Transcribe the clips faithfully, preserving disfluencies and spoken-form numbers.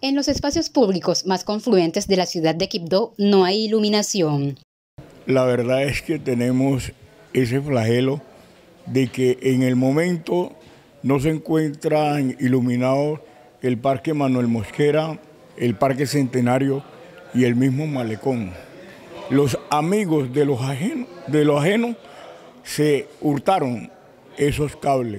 En los espacios públicos más confluentes de la ciudad de Quibdó no hay iluminación. La verdad es que tenemos ese flagelo de que en el momento no se encuentran iluminados el Parque Manuel Mosquera, el Parque Centenario y el mismo Malecón. Los amigos de los ajenos, de los ajenos se hurtaron esos cables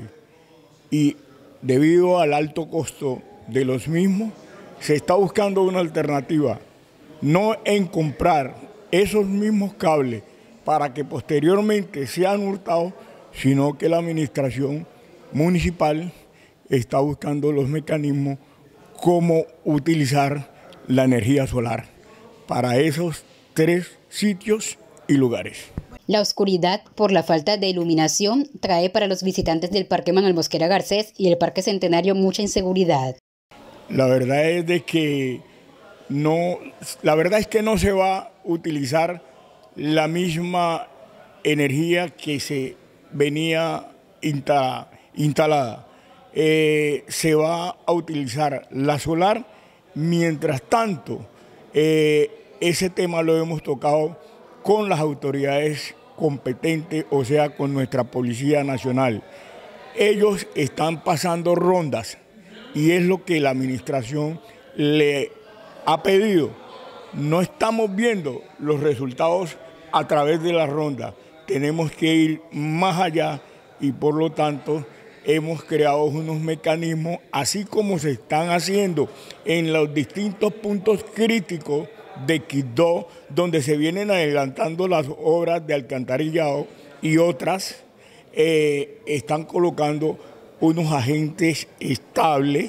y debido al alto costo de los mismos, se está buscando una alternativa, no en comprar esos mismos cables para que posteriormente sean hurtados, sino que la administración municipal está buscando los mecanismos cómo utilizar la energía solar para esos tres sitios y lugares. La oscuridad por la falta de iluminación trae para los visitantes del Parque Manuel Mosquera Garcés y el Parque Centenario mucha inseguridad. La verdad es de que no, la verdad es que no se va a utilizar la misma energía que se venía insta, instalada. Eh, se va a utilizar la solar. Mientras tanto, eh, ese tema lo hemos tocado con las autoridades competentes, o sea, con nuestra Policía Nacional. Ellos están pasando rondas y es lo que la administración le ha pedido. No estamos viendo los resultados a través de la ronda. Tenemos que ir más allá y por lo tanto hemos creado unos mecanismos, así como se están haciendo en los distintos puntos críticos de Quibdó, donde se vienen adelantando las obras de alcantarillado y otras eh, están colocando unos agentes estables.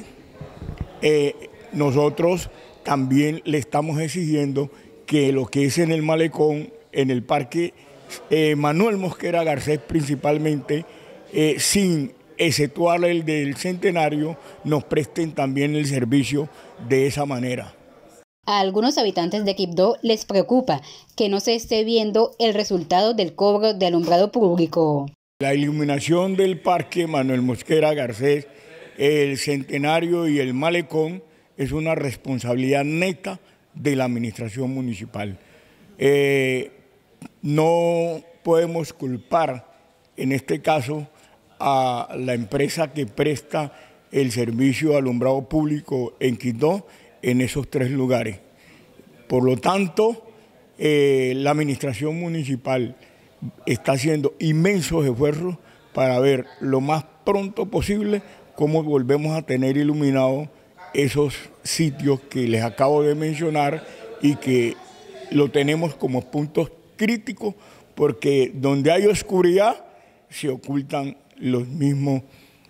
Eh, nosotros también le estamos exigiendo que lo que es en el Malecón, en el Parque eh, Manuel Mosquera Garcés principalmente, eh, sin exceptuar el del Centenario, nos presten también el servicio de esa manera. A algunos habitantes de Quibdó les preocupa que no se esté viendo el resultado del cobro de alumbrado público. La iluminación del Parque Manuel Mosquera Garcés, el Centenario y el Malecón es una responsabilidad neta de la administración municipal. Eh, no podemos culpar en este caso a la empresa que presta el servicio de alumbrado público en Quibdó en esos tres lugares. Por lo tanto, eh, la administración municipal está haciendo inmensos esfuerzos para ver lo más pronto posible cómo volvemos a tener iluminados esos sitios que les acabo de mencionar y que lo tenemos como puntos críticos porque donde hay oscuridad se ocultan los mismos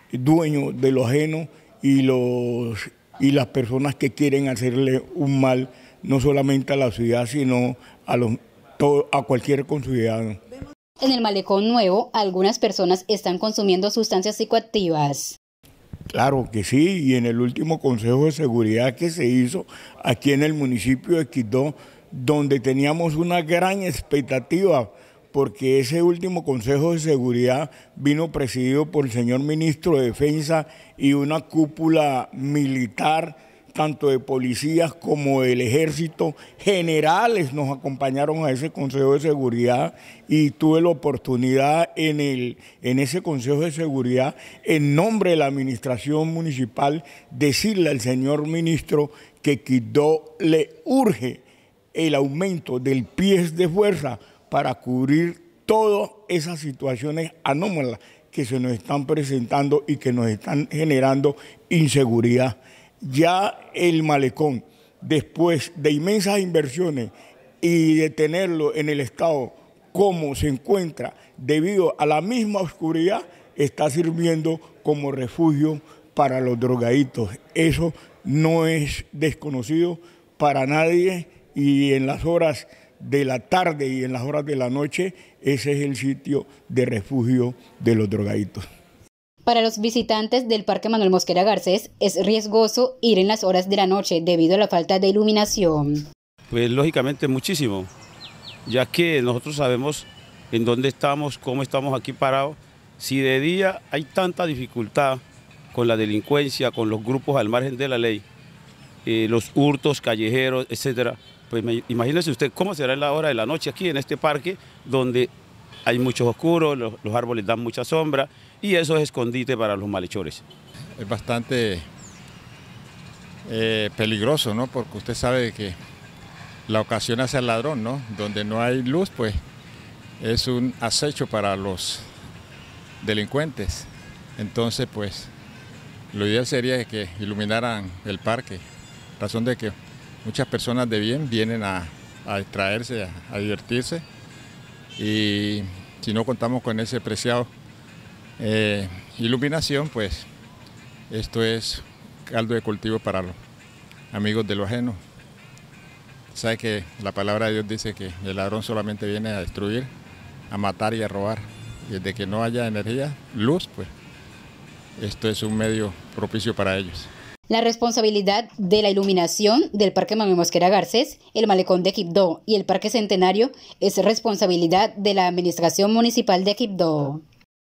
dueños de lo ajeno y, los, y las personas que quieren hacerle un mal no solamente a la ciudad, sino a, los, todo, a cualquier conciudadano. En el Malecón Nuevo, algunas personas están consumiendo sustancias psicoactivas. Claro que sí, y en el último Consejo de Seguridad que se hizo aquí en el municipio de Quibdó, donde teníamos una gran expectativa, porque ese último Consejo de Seguridad vino presidido por el señor Ministro de Defensa y una cúpula militar, tanto de policías como del ejército, generales nos acompañaron a ese Consejo de Seguridad y tuve la oportunidad en, el, en ese Consejo de Seguridad, en nombre de la administración municipal, decirle al señor ministro que Quibdó le urge el aumento del pies de fuerza para cubrir todas esas situaciones anómalas que se nos están presentando y que nos están generando inseguridad. Ya el Malecón, después de inmensas inversiones y de tenerlo en el estado como se encuentra debido a la misma oscuridad, está sirviendo como refugio para los drogadictos. Eso no es desconocido para nadie y en las horas de la tarde y en las horas de la noche ese es el sitio de refugio de los drogadictos. Para los visitantes del Parque Manuel Mosquera Garcés es riesgoso ir en las horas de la noche debido a la falta de iluminación. Pues lógicamente muchísimo, ya que nosotros sabemos en dónde estamos, cómo estamos aquí parados. Si de día hay tanta dificultad con la delincuencia, con los grupos al margen de la ley, eh, los hurtos callejeros, etcétera. Pues me, imagínese usted cómo será la hora de la noche aquí en este parque, donde hay muchos oscuros, los, los árboles dan mucha sombra y eso es escondite para los malhechores. Es bastante eh, peligroso, ¿no? Porque usted sabe que la ocasión hace al ladrón, ¿no? Donde no hay luz, pues es un acecho para los delincuentes. Entonces, pues, lo ideal sería que iluminaran el parque, razón de que muchas personas de bien vienen a, a distraerse, a, a divertirse, y si no contamos con ese preciado eh, iluminación, pues esto es caldo de cultivo para los amigos de lo ajeno. Sabe que la palabra de Dios dice que el ladrón solamente viene a destruir, a matar y a robar. Y desde que no haya energía, luz, pues esto es un medio propicio para ellos. La responsabilidad de la iluminación del Parque Manuel Mosquera Garcés, el Malecón de Quibdó y el Parque Centenario es responsabilidad de la Administración Municipal de Quibdó.